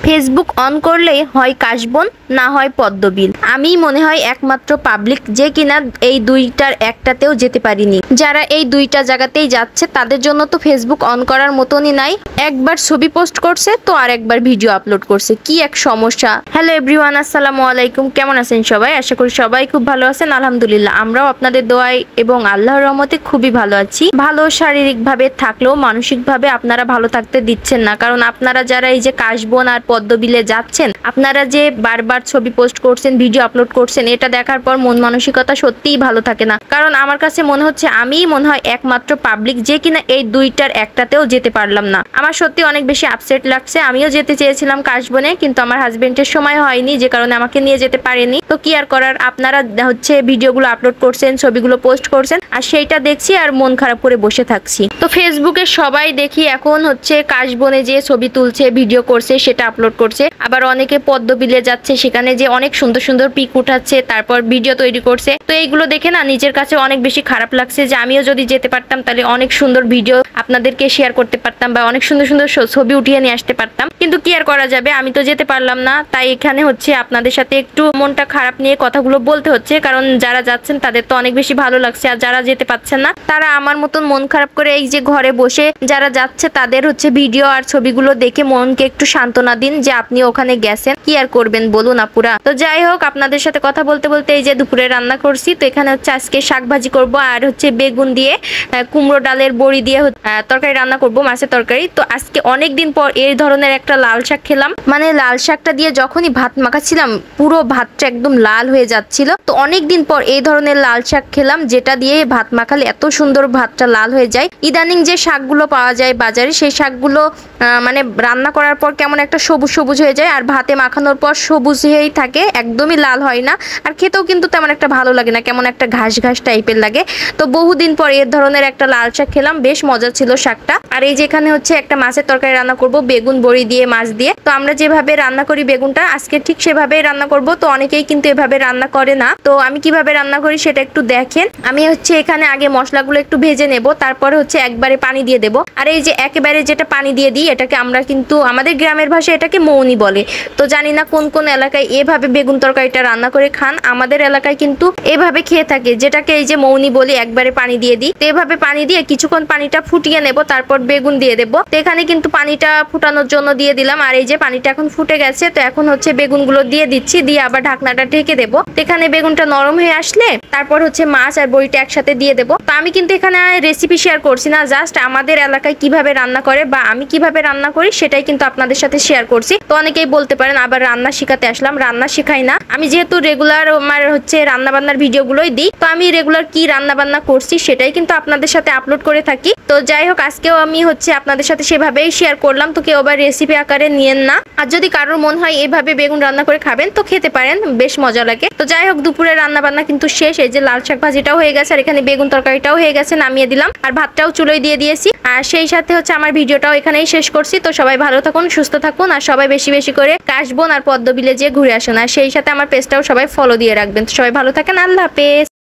Facebook on করলেই হয় কাশবন না হয় পদ্মবিল। আমি মনে হয় একমাত্র পাবলিক যে কিনা এই দুইটার একটাতেও যেতে পারিনি। যারা এই দুইটা জায়গাতেই যাচ্ছে তাদের জন্য তো ফেসবুক অন করার মতনই নাই। একবার ছবি পোস্ট করছে তো আর একবার ভিডিও আপলোড করছে, কি এক সমস্যা। হ্যালো এভরিওয়ান, আসসালামু আলাইকুম। কেমন আছেন সবাই? আশা করি সবাই খুব ভালো আছেন। আলহামদুলিল্লাহ আমরাও আপনাদের দোয়ায় এবং আল্লাহর রহমতে খুবই ভালো আছি। ভালো শারীরিকভাবে থাকলেও মানসিকভাবে আপনারা ভালো থাকতে দিচ্ছেন না। কারণ আপনারা যারা এই যে কাশবন আর পদ্মবিলে যাচ্ছেন, আপনারা যে বারবার ছবি পোস্ট করছেন, ভিডিও আপলোড করছেন, এটা দেখার পর মন মানসিকতা সত্যিই ভালো থাকে না। কারণ আমার কাছে মনে হচ্ছে আমিই মনে হয় একমাত্র পাবলিক যে কিনা এই দুইটার একটাতেও যেতে পারলাম না। আমার সত্যি অনেক বেশি আপসেট লাগছে। আমিও যেতে চেয়েছিলাম কাশবনে, কিন্তু আমার হাজবেন্ডের সময় হয়নি, যে কারণে আমাকে নিয়ে যেতে পারেনি। তো কি আর করার, আপনারা হচ্ছে ভিডিওগুলো আপলোড করছেন, ছবিগুলো পোস্ট করছেন, আর সেইটা দেখছি আর মন খারাপ করে বসে থাকছি। তো ফেসবুকে সবাই দেখি এখন হচ্ছে কাশবনে যে ছবি তুলছে, ভিডিও করছে, সেটা আপলোড করছে। আবার অনেকে পদ্মবিলে যাচ্ছে, সেখানে যে অনেক সুন্দর সুন্দর পিক উঠাচ্ছে, তারপর ভিডিও তৈরি করছে। তো এইগুলো দেখে না নিজের কাছে অনেক বেশি খারাপ লাগছে যে আমিও যদি যেতে পারতাম তাহলে অনেক সুন্দর ভিডিও আপনাদেরকে শেয়ার করতে পারতাম বা অনেক সুন্দর সুন্দর ছবি উঠিয়ে নিয়ে আসতে পারতাম। কিন্তু কি আর করা যাবে, আমি তো যেতে পারলাম না। তাই এখানে হচ্ছে আপনাদের সাথে একটু মনটা খারাপ নিয়ে কথাগুলো বলতে হচ্ছে। কারণ যারা যাচ্ছেন তাদের তো অনেক বেশি ভালো লাগছে, আর যারা যেতে পারছেন না তারা আমার মতন মন খারাপ করে এই যে ঘরে বসে যারা যাচ্ছে তাদের হচ্ছে ভিডিও আর ছবিগুলো দেখে মনকে একটু সান্ত্বনা দিন যে আপনি ওখানে গেছেন। কি আর করবেন বলুন আপুরা। তো যাই হোক, আপনাদের সাথে কথা বলতে বলতে এই যে দুপুরে রান্না করছি। তো এখানে হচ্ছে আজকে শাক ভাজি করব, আর হচ্ছে বেগুন দিয়ে কুমড়ো ডালের বড়ি দিয়ে তরকারি রান্না করব, মাছের তরকারি। তো আজকে অনেকদিন পর এই ধরনের একটা লাল শাক খেলাম। মানে লাল শাকটা দিয়ে যখনই ভাত মাখাচ্ছিলাম পুরো ভাতটা একদম লাল হয়ে যাচ্ছিল। তো অনেকদিন পর এই ধরনের লাল শাক খেলাম, যেটা দিয়ে ভাত মাখালে এত সুন্দর ভাতটা লাল হয়ে যায়। ইদানিং যে শাকগুলো পাওয়া যায় বাজারে, সেই শাকগুলো মানে রান্না করার পর কেমন একটা সবুজ সবুজ হয়ে যায়, আর ভাতে মাখানোর পর সবুজ হয়েই থাকে, একদমই লাল হয় না। আর খেতেও কিন্তু তেমন একটা ভালো লাগে না, কেমন একটা ঘাস ঘাস টাইপের লাগে। তো বহুদিন পর এর ধরনের একটা লাল শাক খেলাম, বেশ মজা ছিল শাকটা। আর এই যে এখানে হচ্ছে একটা মাছের তরকারি রান্না করব, বেগুন বড়ি দিয়ে, মাছ দিয়ে। তো আমরা যেভাবে রান্না করি বেগুনটা আজকে ঠিক সেভাবেই রান্না করব। তো অনেকেই কিন্তু এভাবে রান্না করে না। তো আমি কিভাবে রান্না করি সেটা একটু দেখেন। আমি হচ্ছে এখানে আগে মশলাগুলো একটু ভেজে নেব, তারপরে হচ্ছে একবারে পানি দিয়ে দেব। আর এই যে একেবারে যেটা পানি দিয়ে দিই, এটাকে আমরা কিন্তু আমাদের গ্রামের ভাষায় এটাকে মৌনি বলে। তো জানি না কোন কোন এলাকায় এভাবে বেগুন তরকারিটা রান্না করে খান, আমাদের এলাকায় কিন্তু এভাবে খেয়ে থাকে, যেটাকে এই যে মৌনি বলি। একবারে পানি দিয়ে দিই। তো এভাবে পানি দিয়ে কিছুক্ষণ পানিটা ফুটিয়ে নেব, তারপর বেগুন দিয়ে দেব। তো এখানে কিন্তু পানিটা ফুটানোর জন্য দিয়ে দিলাম, আর এই যে পানিটা এখন ফুটে গেছে। তো এখন হচ্ছে বেগুনগুলো দিয়ে দিচ্ছি, দিয়ে আবার ঢাকনাটা ঢেকে দেব। তো এখানে বেগুনটা নরম হয়ে আসলে তারপর হচ্ছে মাছ আর বড়িটা একসাথে দিয়ে দেব। তো আমি কিন্তু এখানে রেসিপি শেয়ার করছি না, জাস্ট আমাদের এলাকায় কিভাবে রান্না করে বা আমি কিভাবে রান্না করি সেটাই কিন্তু আপনাদের সাথে শেয়ার করছি। তো অনেকেই বলতে পারেন আবার রান্না শিখাতে আসলাম, রান্না শেখাই না। আমি যেহেতু রেগুলার আমার হচ্ছে রান্না বান্নার ভিডিওগুলোই দিই, তো আমি রেগুলার কি রান্না বান্না করছি সেটাই কিন্তু আপনাদের সাথে আপলোড করে থাকি। তো যাই হোক, আজকেও আমি হচ্ছে আপনাদের সাথে সেভাবেই শেয়ার করলাম। তো কেউ আবার রেসিপি আকারে নিয়েন না। আর যদি কারোর মন হয় এভাবে বেগুন রান্না করে খাবেন তো খেতে পারেন, বেশ মজা লাগে। তো যাই হোক, দুপুরে রান্না বান্না কিন্তু শেষ। এই যে লাল শাক ভাজিটাও হয়ে গেছে, আর এখানে বেগুন তরকারিটাও হয়ে গেছে, নামিয়ে দিলাম। আর ভাতটাও চুলোয় দিয়ে দিয়েছি। আর সেই সাথে হচ্ছে আমার ভিডিওটাও এখানেই শেষ করছি। তো সবাই ভালো থাকুন, সুস্থ থাকুন, আর সবাই বেশি বেশি করে কাশবন আর পদ্মবিলে যে ঘুরে আসুন। আর সেই সাথে আমার পেজটাও সবাই ফলো দিয়ে রাখবেন। তো সবাই ভালো থাকেন, আল্লাহ হাফেজ।